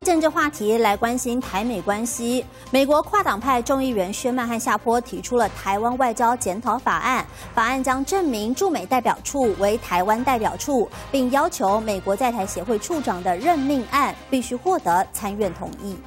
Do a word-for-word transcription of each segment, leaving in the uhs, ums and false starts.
政治话题来关心台美关系。美国跨党派众议员薛曼和夏波提出了台湾外交检讨法案，法案将证明驻美代表处为台湾代表处，并要求美国在台协会处长的任命案必须获得参院同意。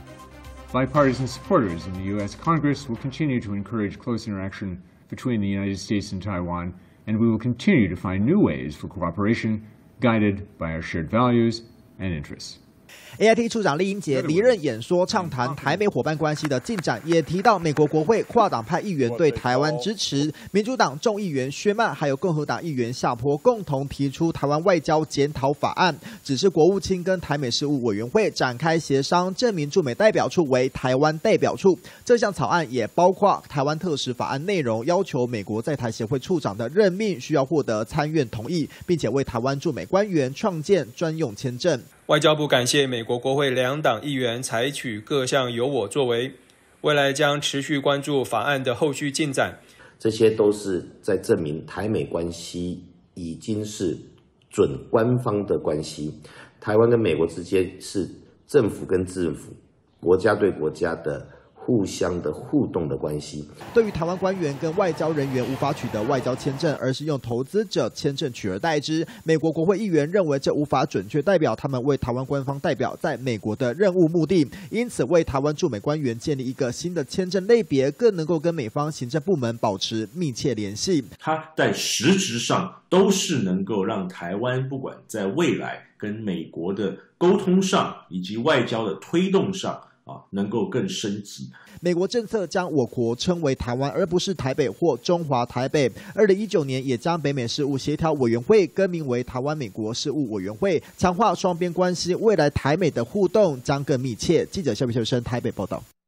Bipartisan supporters in the U S Congress will continue to encourage close interaction between the United States and Taiwan, and we will continue to find new ways for cooperation guided by our shared values and interests. A I T 处长酈英杰离任演说畅谈台美伙伴关系的进展，也提到美国国会跨党派议员对台湾支持，民主党众议员薛曼还有共和党议员夏波共同提出台湾外交检讨法案，指示国务卿跟台美事务委员会展开协商，证明驻美代表处为台湾代表处。这项草案也包括台湾特使法案内容，要求美国在台协会处长的任命需要获得参院同意，并且为台湾驻美官员创建专用签证。 外交部感谢美国国会两党议员采取各项有我作为，未来将持续关注法案的后续进展。 这些都是在证明台美关系已经是准官方的关系，台湾跟美国之间是政府跟政府、国家对国家的 互相的互动的关系。 对于台湾官员跟外交人员无法取得外交签证，而是用投资者签证取而代之，美国国会议员认为这无法准确代表他们为台湾官方代表在美国的任务目的，因此为台湾驻美官员建立一个新的签证类别，更能够跟美方行政部门保持密切联系。 它在实质上都是能够让台湾不管在未来跟美国的沟通上，以及外交的推动上。 啊，能够更升级。 美国政策将我国称为台湾，而不是台北或中华台北。二零一九年也将北美事务协调委员会更名为台湾美国事务委员会，强化双边关系。未来台美的互动将更密切。记者肖比修生台北报道。